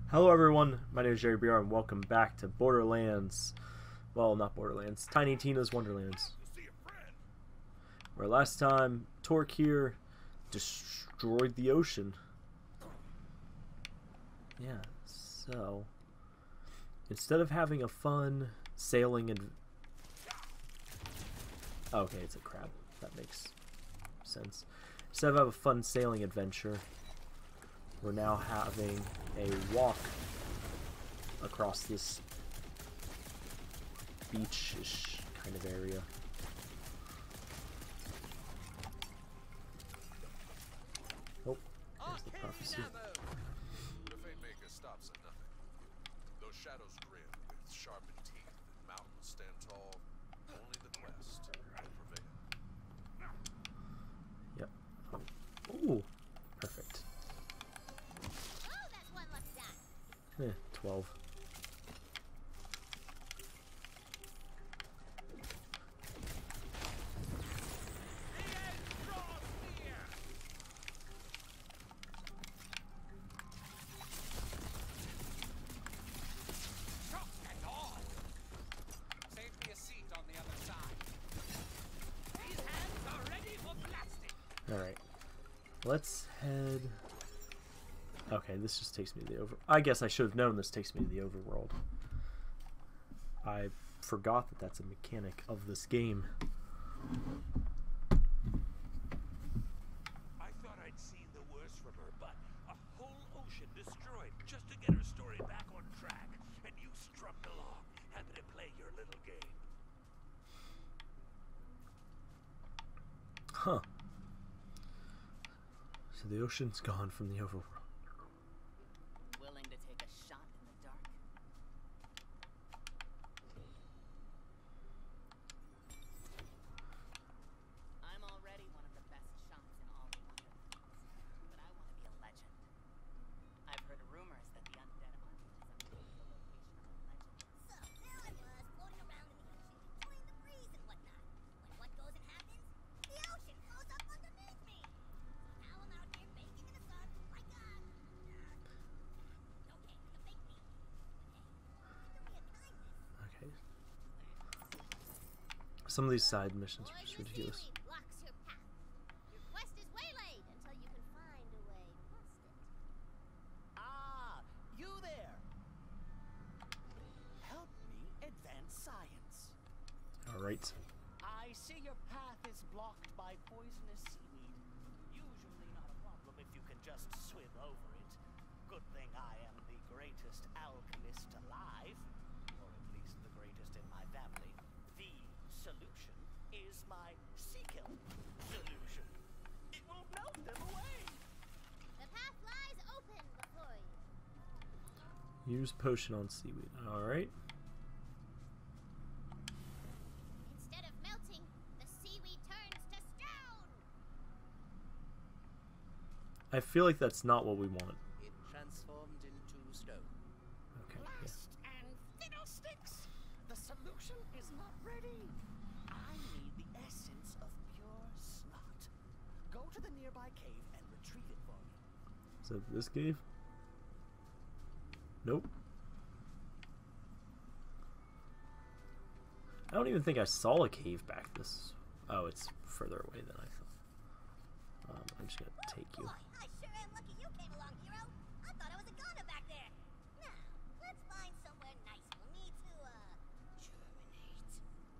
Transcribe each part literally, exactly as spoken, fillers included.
Hello everyone, my name is Yeagerbr and welcome back to Borderlands. Well, not Borderlands, Tiny Tina's Wonderlands. Where last time, Torque here destroyed the ocean. Yeah, so instead of having a fun sailing and okay, it's a crab. That makes sense. Instead of having a fun sailing adventure, we're now having a walk across this beach-ish kind of area. Oh, there's the prophecy. The Fatemaker stops at nothing. Those shadows grin with sharpened teeth, and mountains stand tall. Only the quest will prevail. Yep. Ooh, perfect. Eh, twelve. Save me a seat on the other side. These hands are ready for blasting. All right. Let's head. Okay, this just takes me to the over... I guess I should have known this takes me to the overworld. I forgot that that's a mechanic of this game. I thought I'd seen the worst from her, but a whole ocean destroyed just to get her story back on track. And you strummed along, happy to play your little game. Huh. So the ocean's gone from the overworld. Willing to take a shot in the dark? I'm already one of the best shots in all the Wonderlands, but I want to be a legend. I've heard rumors that the undead army has updated the location of a legend. So, there I was, floating around in the ocean, enjoying the breeze and whatnot. When what goes and happens, the ocean flows up underneath me. So now I'm out here baking in the sun like a... Okay, you fake me. But hey, you can do me a kindness. Okay. Some of these side missions are just Or your ridiculous. seaweed blocks your path. Your quest is waylaid until you can find a way past it. Ah, you there! Help me advance science. All right. I see your path is blocked by poisonous seaweed. Usually not a problem if you can just swim over it. Good thing I am the greatest alchemist alive, or at least the greatest in my family. The solution is my Seakill solution. It will melt them away. The path lies open before you. Use potion on seaweed. All right. Instead of melting, the seaweed turns to stone. I feel like that's not what we want. It transformed into stone. Okay. Yeah. Blast and fiddlesticks! The solution is not ready. I need the essence of pure snot. Go to the nearby cave and retrieve it for me. Is that this cave? Nope. I don't even think I saw a cave back this. Oh, it's further away than I thought. Um, I'm just gonna take you. Boy, I sure am lucky you came along, hero. I thought I was a goner back there. Now, let's find somewhere nice for me to, uh, germinate.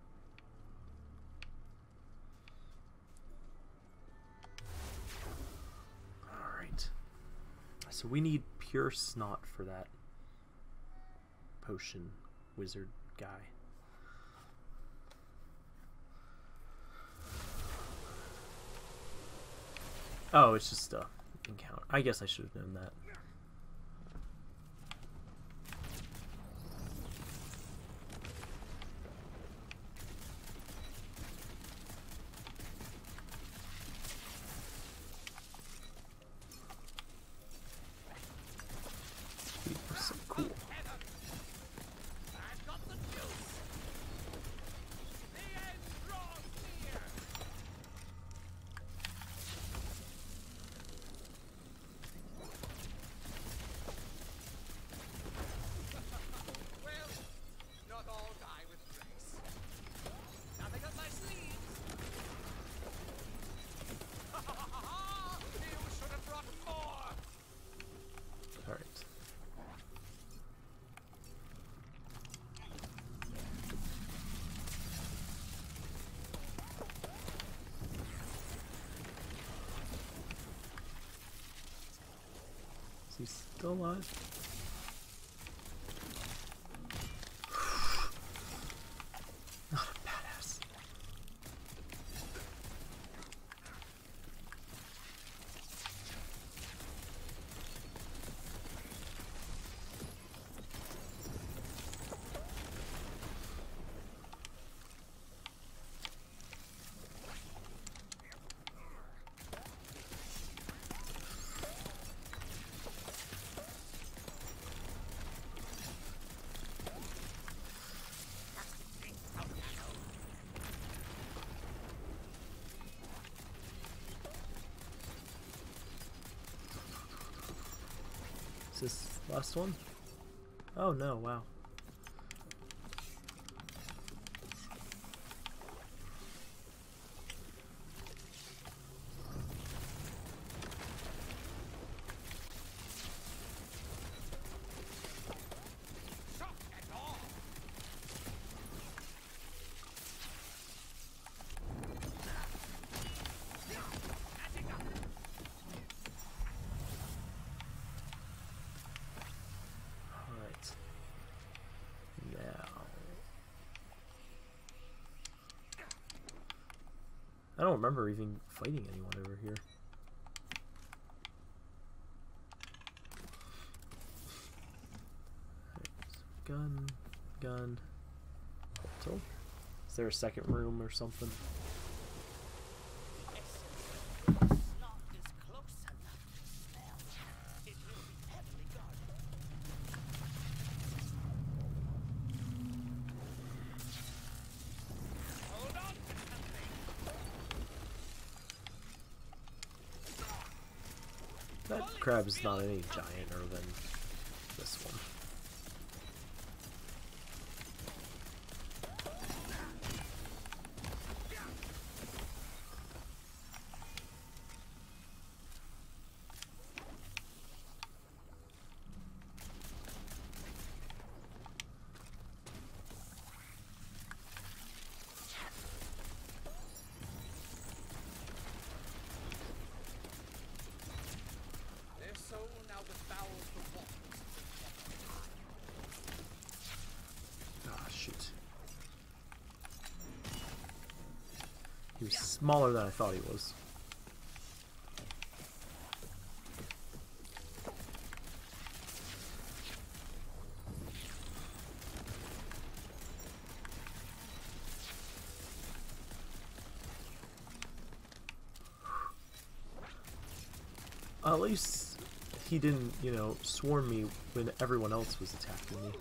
Alright. So we need pure snot for that potion wizard guy. Oh, it's just a encounter. I guess I should have known that. We're so cool. I've got the juice. The end draws near. Is he still alive? Not a badass. Is this last one? Oh no, wow. I don't remember even fighting anyone over here. Right, gun, gun, portal. Is there a second room or something? That crab is not any gianter than this one. He was smaller than I thought he was. At least he didn't, you know, swarm me when everyone else was attacking me.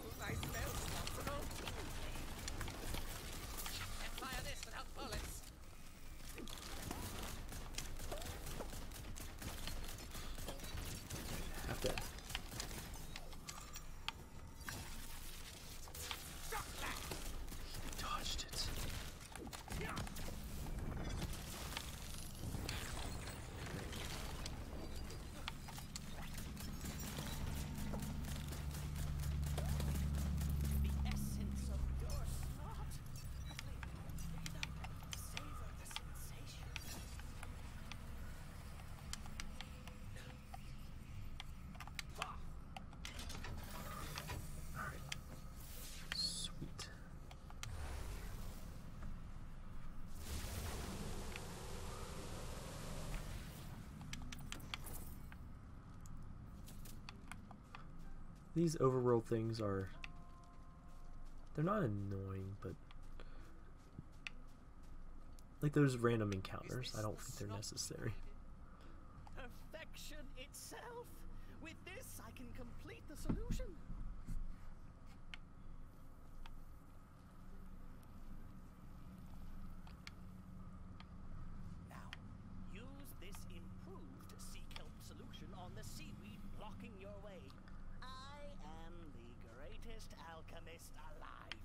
These overworld things are, they're not annoying, but like those random encounters, I don't think they're necessary. Perfection itself. With this, I can complete the solution. Now, use this improved sea kelp solution on the seaweed blocking your way. I am the greatest alchemist alive.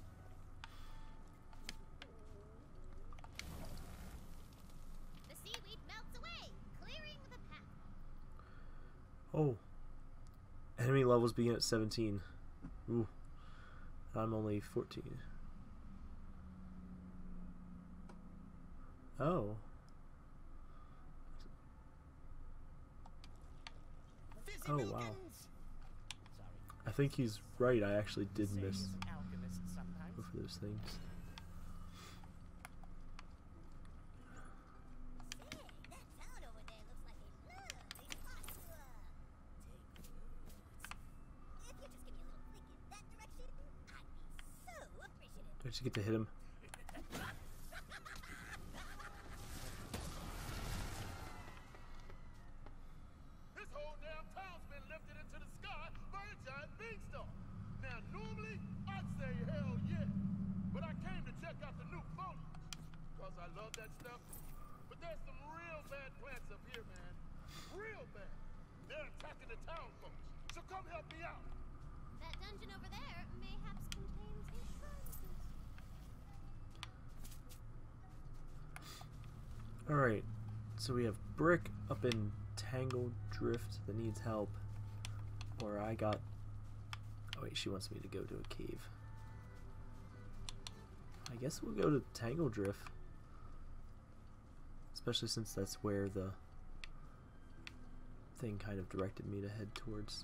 The seaweed melts away, clearing the path. Oh. Enemy levels begin at seventeen. Ooh. I'm only fourteen. Oh. Oh wow. I think he's right. I actually did miss both of those things. Do I just get to hit him? This whole damn town's been lifted into the sky by a giant beanstalk. Now, normally, I'd say hell yeah. But I came to check out the new foliage. Because I love that stuff. But there's some real bad plants up here, man. Real bad. They're attacking the town folks. So come help me out. That dungeon over there mayhaps contains a shrine. Alright, so we have Brick up in Tangled Drift that needs help. Or I got... Oh wait, she wants me to go to a cave. I guess we'll go to Tangled Drift. Especially since that's where the thing kind of directed me to head towards.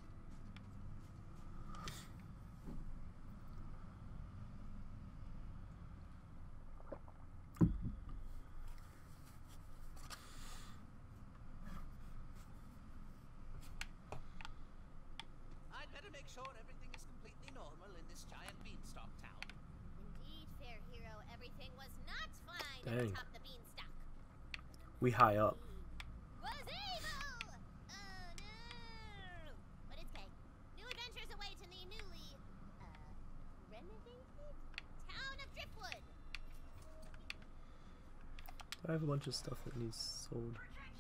I'd better make sure everything is completely normal in this giant beanstalk town. Indeed, fair hero, everything was not fine Dang. atop the beanstalk. We high up. Was evil! Oh no! But it's okay. New adventures await in the newly, uh, renovated town of Driftwood. I have a bunch of stuff that needs sold.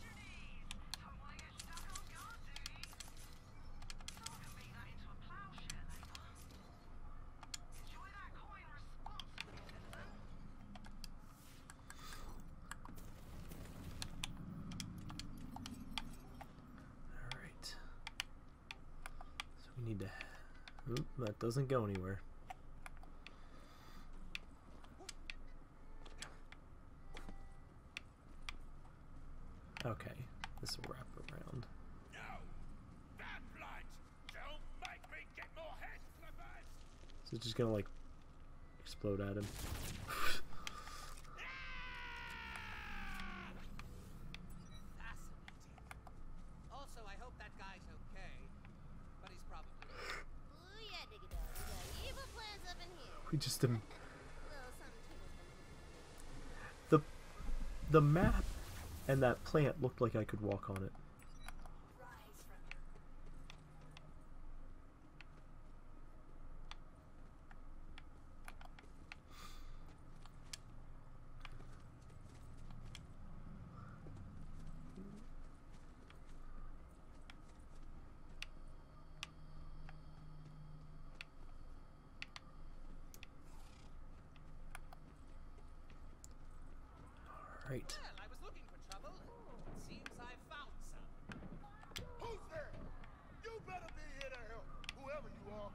Alright. So we need to... Oop, that doesn't go anywhere. Okay, this will wrap around. No! That light! Don't make me get more head flippers! So it's just gonna like explode at him. Fascinating. Also, I hope that guy's okay. But he's probably... Ooh yeah, digga dog. We got evil plans up in here. We just um, Little something to the the map and that plant looked like I could walk on it. All right. Well, I was looking for trouble. It seems I found some. Who's there? You better be here to help, whoever you are.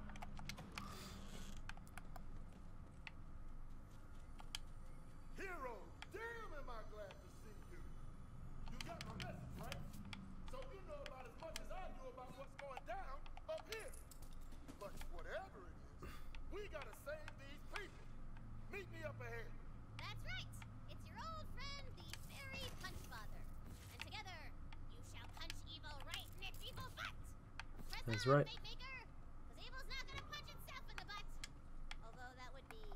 Hero, damn am I glad to see you. You got my message, right? So you know about as much as I do about what's going down up here. But whatever it is, we gotta save these people. Meet me up ahead. That's right. It's your old friend, the Fairy Punchfather. And together, you shall punch evil right in its evil butt. Press That's on, right. Fate Maker, because evil's not gonna punch itself in the butt. Although that would be...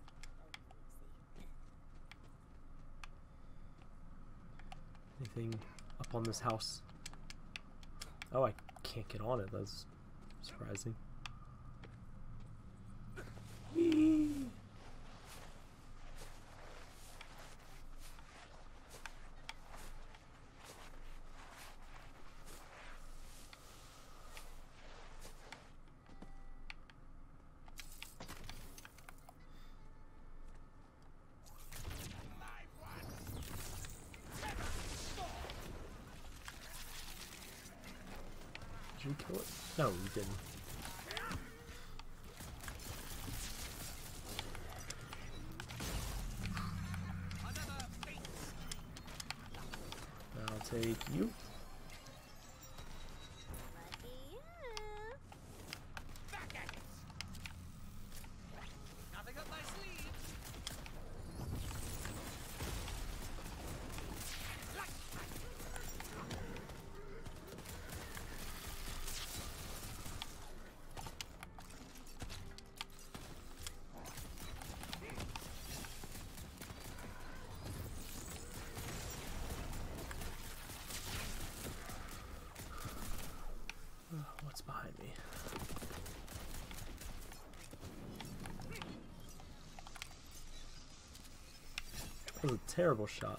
Anything up on this house? Oh, I can't get on it. That's surprising. Whee! Did you kill it? No, you didn't. I'll take you. Lucky That was a terrible shot.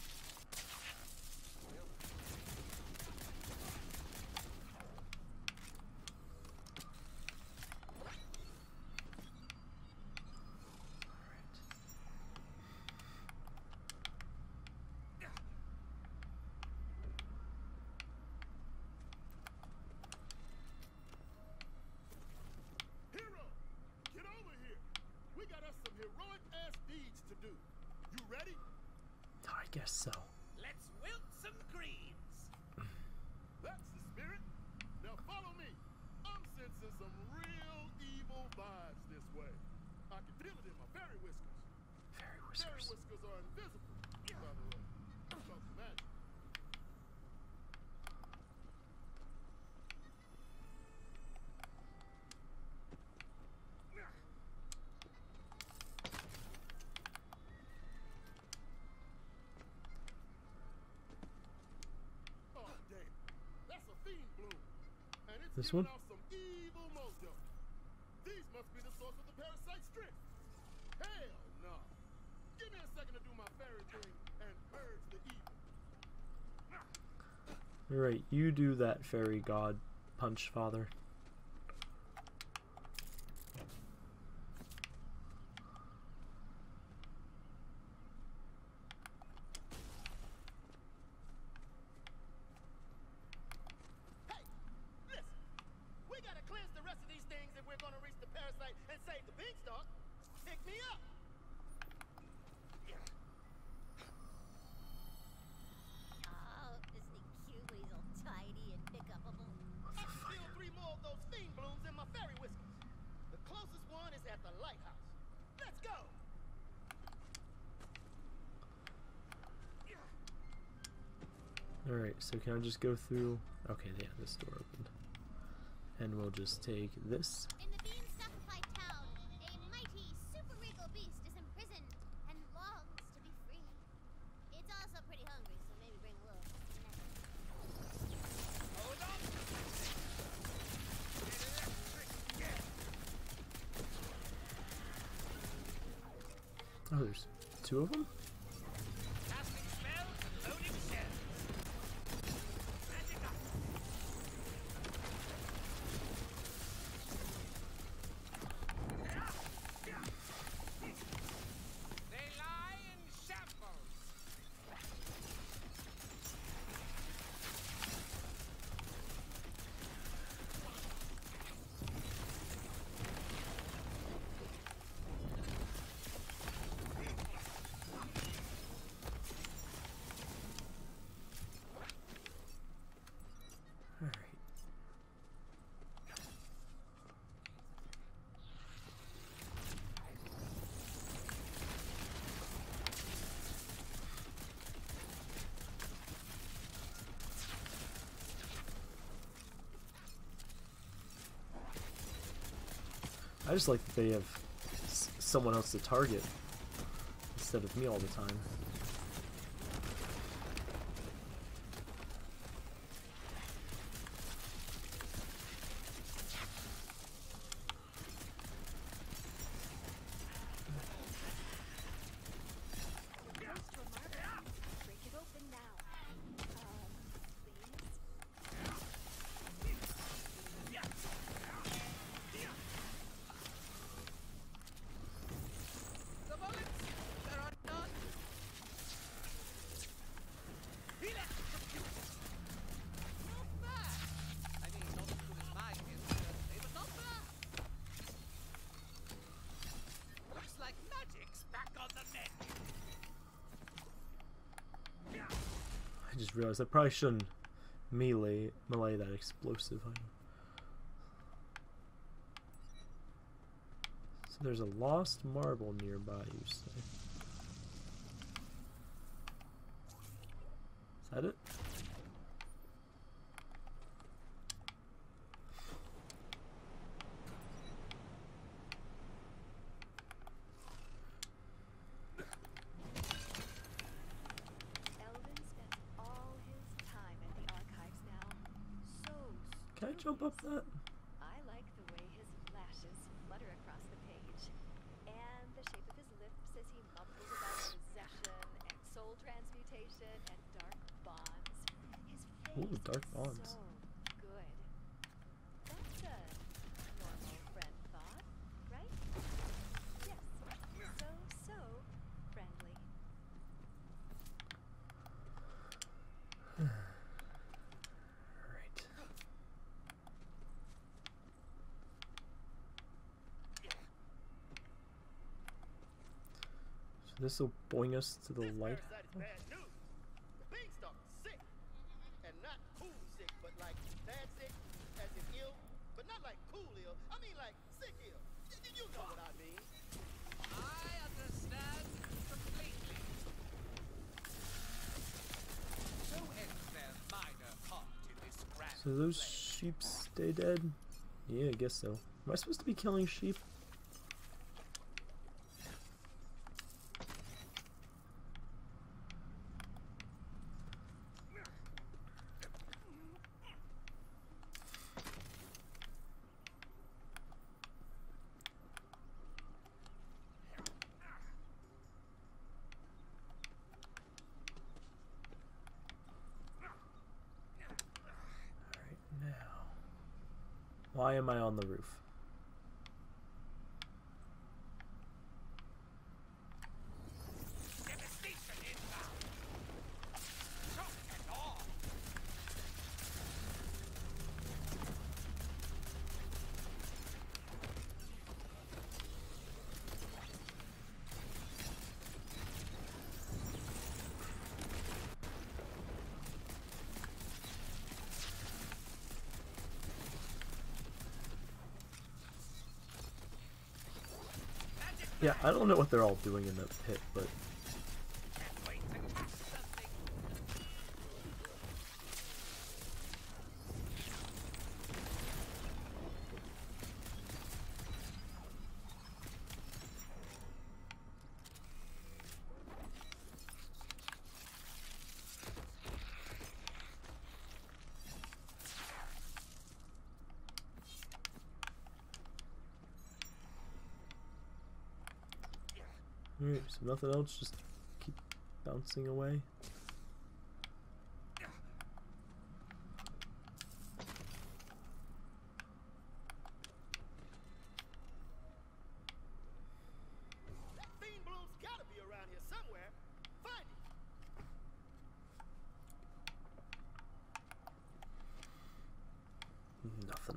Hero, get over here. We got us some heroic ass deeds to do. You ready? I guess so. Let's wilt some greens. That's the spirit. Now follow me. I'm sensing some real evil vibes this way. I can feel it in my fairy whiskers. Fairy Fairy whiskers. whiskers are invisible, by the way. Talk magic. Oh, damn. That's a fiend bloom. And it's This giving one? off some evil mojo. These must be the source of the parasite strength. Hell no. Give me a second to do my fairy thing and purge the evil. Alright, you do that, fairy god punch, father. Hey, listen. We gotta cleanse the rest of these things if we're gonna reach the parasite and save the beanstalk. Pick me up. Oh, isn't he cute when he's all tidy and pick-upable? I can feel three more of those fiend blooms in my fairy whiskers. The closest one is at the lighthouse. Let's go. Alright, so can I just go through? Okay, yeah, this door opened. And we'll just take this. In the bean-stuckified town, a mighty, super-regal beast is imprisoned and longs to be free. It's also pretty hungry, so maybe bring a little snack. Hold on. Oh, there's two of them? Casting spell, loading shells. Magic up. They lie in shambles. Alright. I just like that they have s someone else to target instead of me all the time. Break it open now. Um, please. The bullets, there are none. Electrocute. Not bad. I mean, not as good as mine yesterday, but not bad. Looks like magic's back on the menu. I just realized I probably shouldn't melee melee that explosive item. So there's a lost marble nearby, you say? Is that it? Eldon spends all his time at the archives now. So Can I jump up that? I like the way his lashes flutter across the page, and the shape of his lips as he mumbles about possession transmutation and dark bonds. His Ooh, face dark is bonds. so good. That's a normal friend thought, right? Yes. So, so friendly. Right. So this will bring us to the This light. parasite is bad news. The beanstalk is sick. And not cool sick, but like bad sick, as in ill. But not like cool ill. I mean like sick ill. Y- y- You know what I mean. I understand completely. So ends their minor part in this grand So those play. sheep stay dead? Yeah, I guess so. Am I supposed to be killing sheep? Alright, now. Why am I on the roof? Devastation inbound. Shock and awe. Yeah, I don't know what they're all doing in the pit, but Can't wait to catch something. alright, so nothing else, just keep bouncing away. That fiend bloom's gotta be around here somewhere. Find it. Nothing.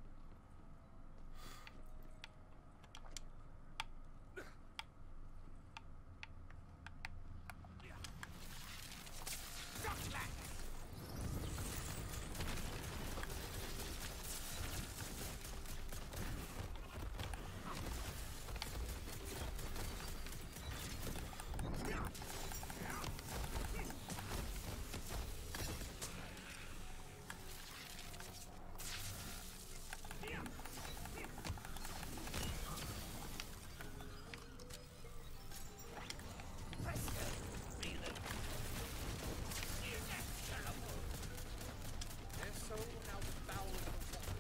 They're so now foul of the water.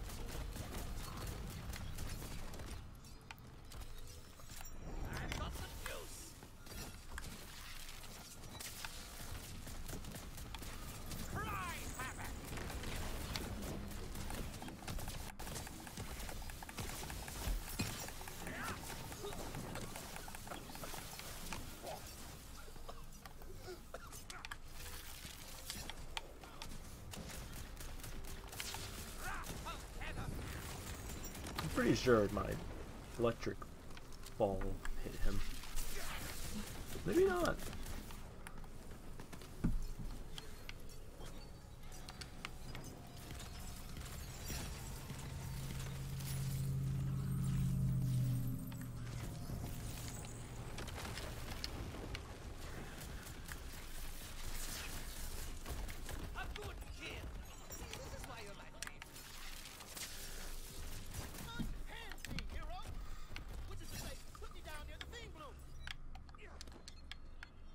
I've got some juice. Cry havoc. I'm pretty sure my electric ball hit him. Maybe not. A good kid. See, this is why you're my favorite. Unhand me, hero. Which is to say, put me down near the fiend bloom.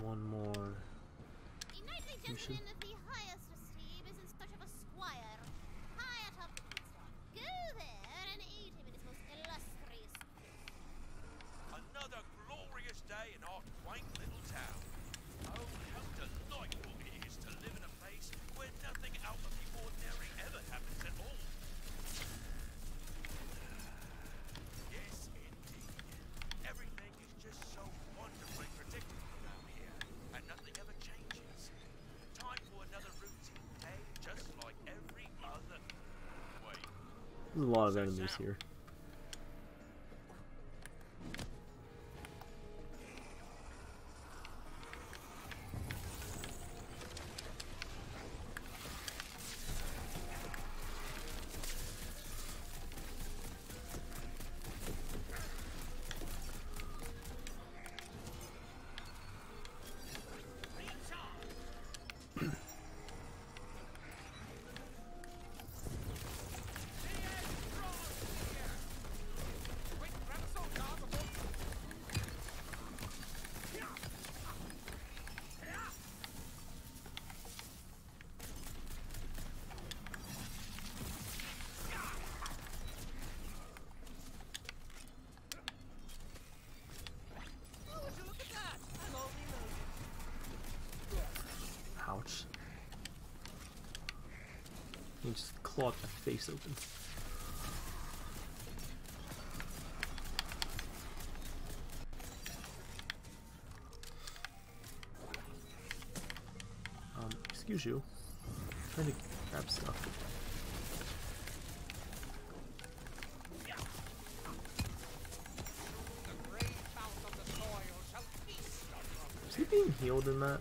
one more. A knightly Mission. gentleman of the highest esteem is in search of a squire high atop the beanstalk. Go there and aid him in his most illustrious. Another glorious day in our quaint little town. Oh, how delightful it is to live in a place where nothing out of the ordinary ever happens at all. Yes, indeed. Everything is just so wonderfully predictable around here, and nothing ever changes. Time for another routine day, just like every other. Wait. There's a lot of enemies here. Ouch. He just clawed my face open. Um, excuse you. I'm trying to grab stuff. The brave mouth of the soil shall feast on your Is he being healed in that?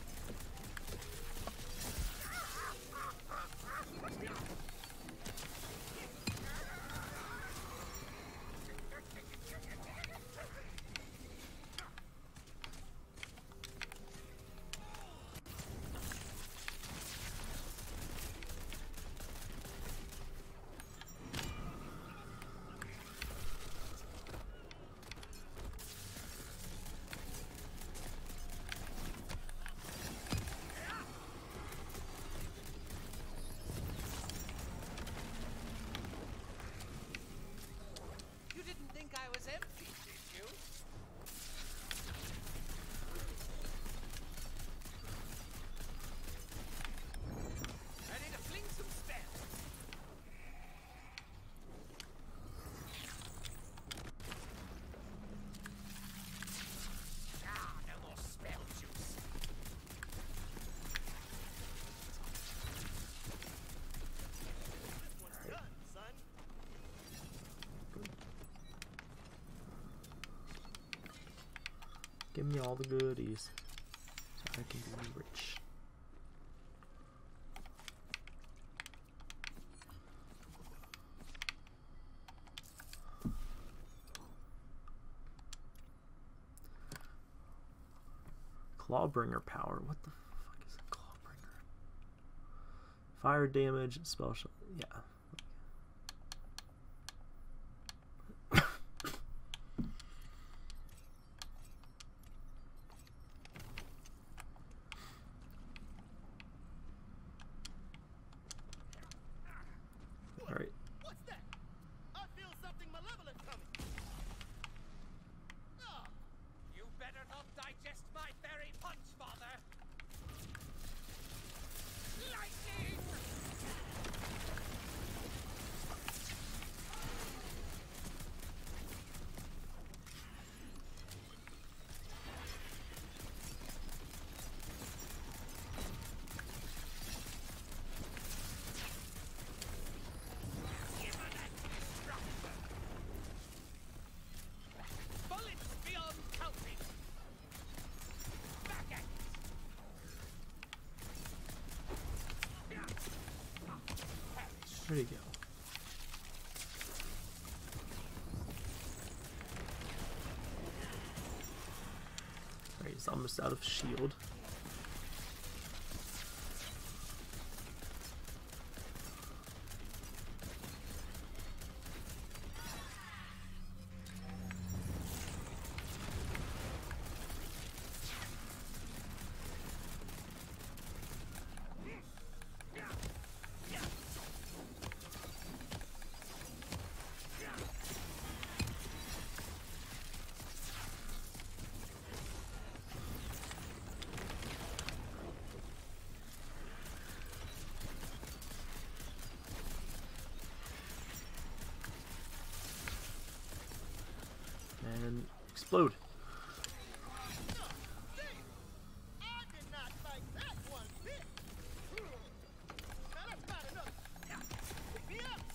You didn't think I was empty, did you? Ready to fling some spells. Ah, no more spell juice. This one's done, son. Give me all the goodies so I can be rich. Clawbringer power. What the fuck is a Clawbringer? Fire damage, spell shot. Yeah. Alright. What's that? I feel something malevolent coming. Ah, You better not digest my berry punch, father. Lightning! Bullets beyond counting. Back at it. Where'd he go? Alright, he's almost out of shield. Explode. I did not like that one bit. Now let's find another. Pick me up.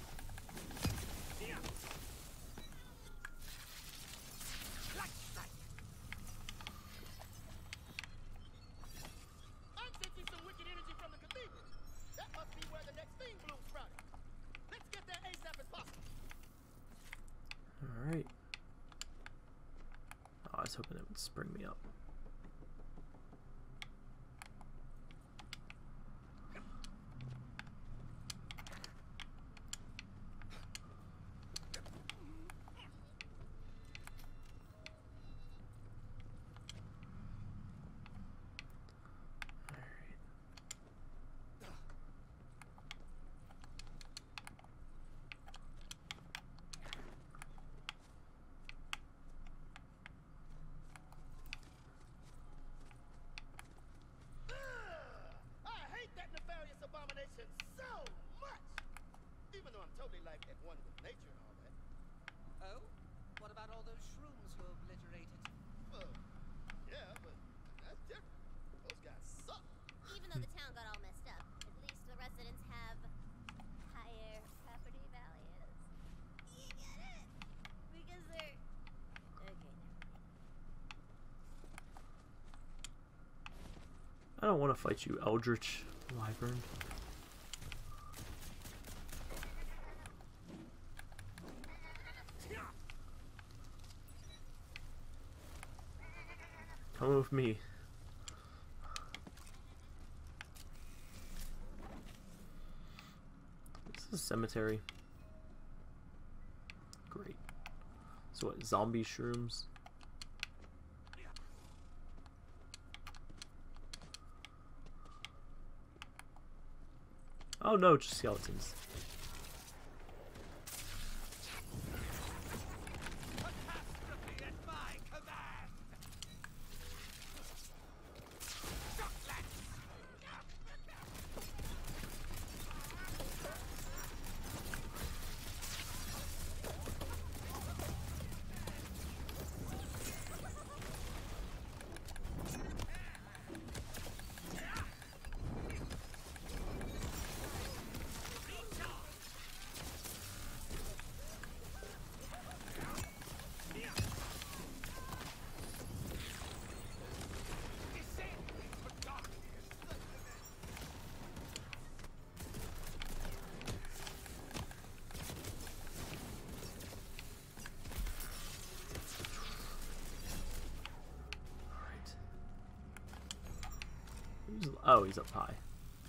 Light strike. I'm sensing some wicked energy from the cathedral. That must be where the next thing bloom sprouted. Let's get there ASAP as possible. Alright. Oh, I was hoping it would spring me up. Abomination so much, even though I'm totally like at one with nature and all that. Oh? What about all those shrooms you obliterated? Well, yeah, but that's different. Those guys suck. Even though the town got all messed up, at least the residents have higher property values. You get it? Because they're... Okay, never mind. I don't want to fight you, Eldritch Wyvern. Come with me. This is a cemetery. Great. So what, zombie shrooms? Oh no, just skeletons. Catastrophe at my command! Shocklands! Oh, he's up high.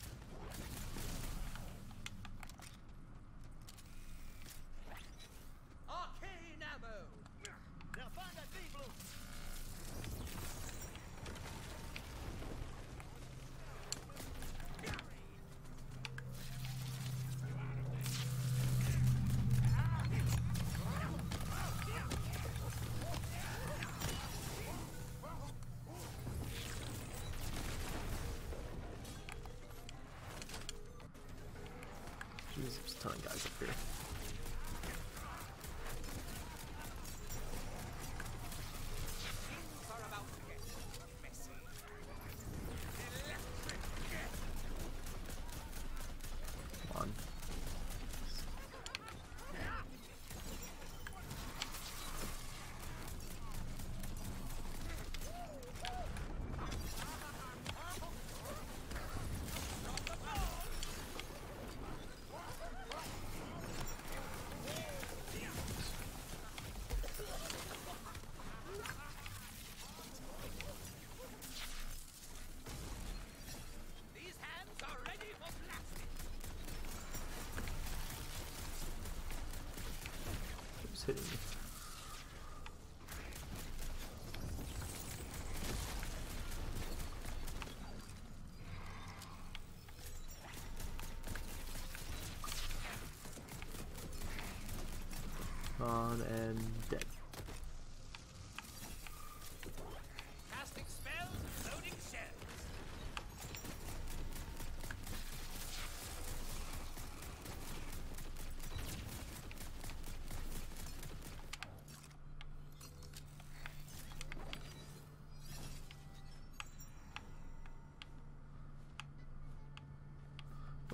Arcane ammo! Now find that thing, Blue. Jesus, there's a ton of guys up here. Things are about to get messy. Come on. These hands are ready for blasting. Who's hitting me? On and dead. Casting spells, loading shells.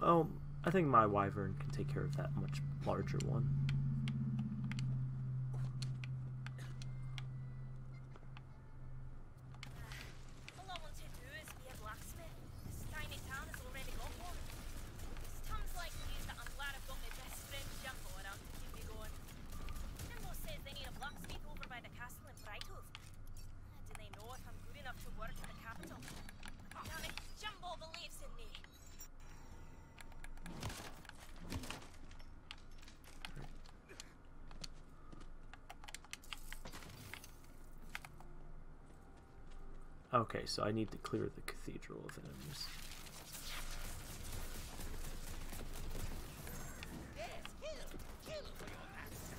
Oh, I think my wyvern can take care of that much larger one. All I want to do is be a blacksmith. This tiny town has already got one. It's times like these that I'm glad I've got my best friend Jumbo around to keep me going. Jumbo says they need a blacksmith over by the castle in Brighthof. Do they know if I'm good enough to work at the capital? Damn it, Jumbo believes in me. Okay, so I need to clear the cathedral of enemies. Yes, kill, kill for your master.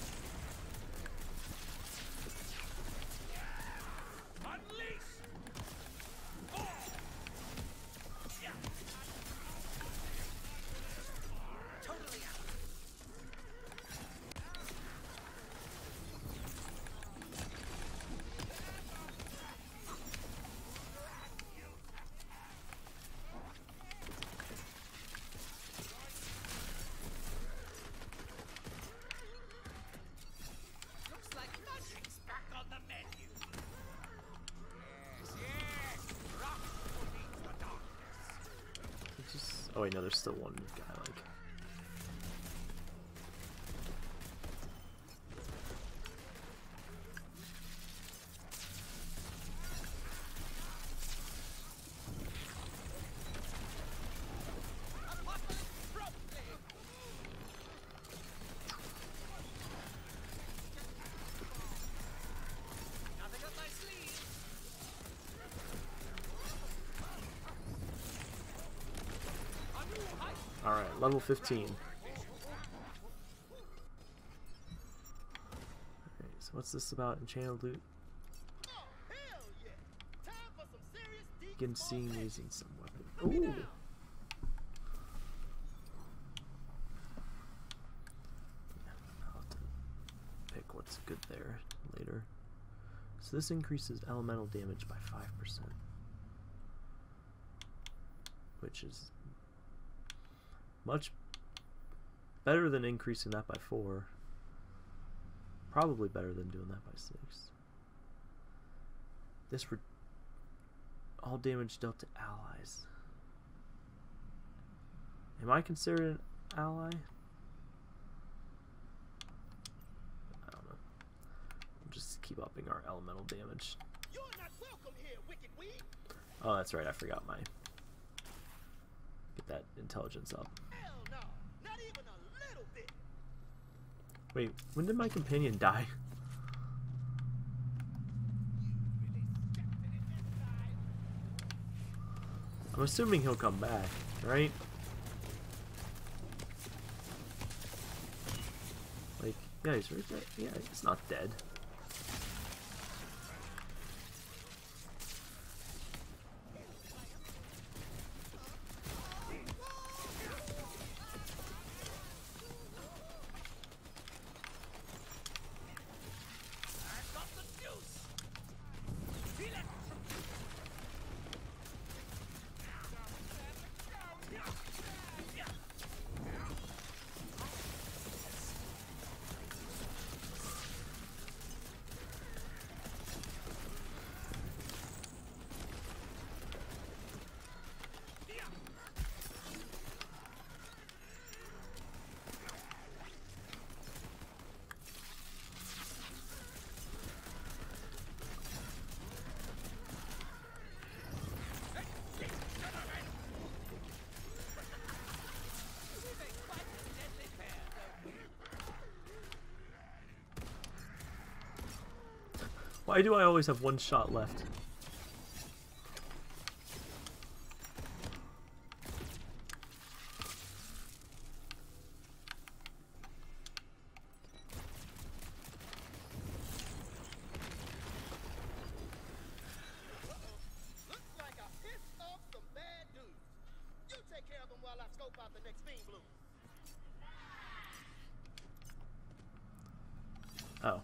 Unleash! Oh! Yeah. Totally out. Looks like magic's back on the menu. Yes, yes. Rock will lead the darkness. It's just, oh wait, no, there's still one guy, like... Apocalypse promptly. Nothing up my sleeve. A new height. Alright, level fifteen. Alright, so what's this about enchanted loot? Oh, hell yeah! Time for some serious deep You can see me using some weapon. Ooh! I'll have to pick what's good there later. So this increases elemental damage by five percent. Which is much better than increasing that by four. Probably better than doing that by six. This re all damage dealt to allies. Am I considered an ally? I don't know. We'll just keep upping our elemental damage. You're not welcome here, wicked weed. Oh, that's right. I forgot my... Get that intelligence up. Hell no, not even a little bit. Wait, when did my companion die? I'm assuming he'll come back, right? Like, yeah, he's right there. Yeah, he's not dead. I've got the juice. Feel it. Why do I always have one shot left? Looks like I pissed off some bad dudes. You take care of them while I scope out the next fiend blue. Oh.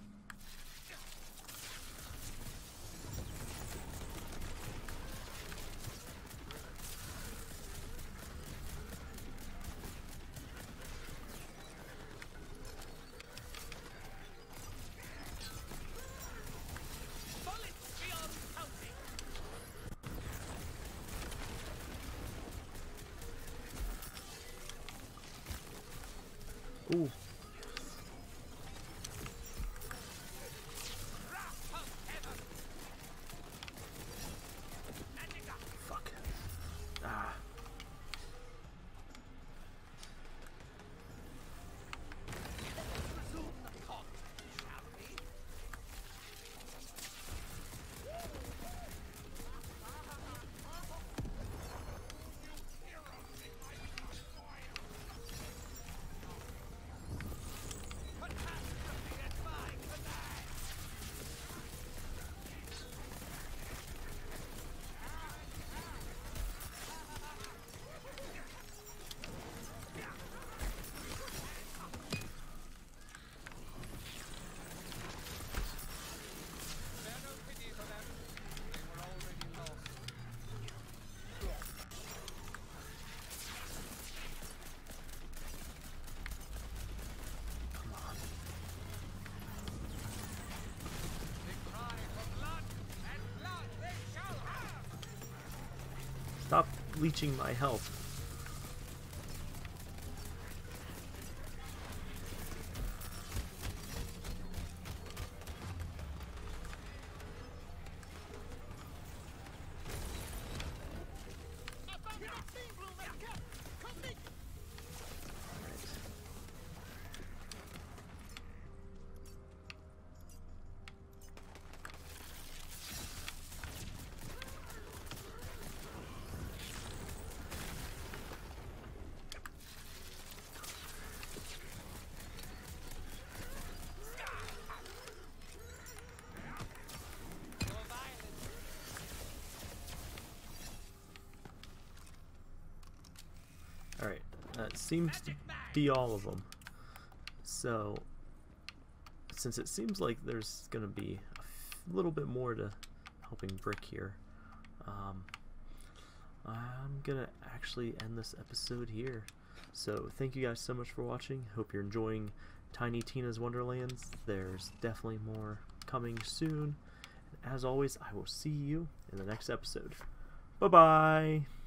Ooh. Fuck. Ah. Stop leeching my health. Alright, that seems to be all of them. So, since it seems like there's going to be a little bit more to helping Brick here, um, I'm going to actually end this episode here. So, thank you guys so much for watching. Hope you're enjoying Tiny Tina's Wonderlands. There's definitely more coming soon. And as always, I will see you in the next episode. Bye-bye!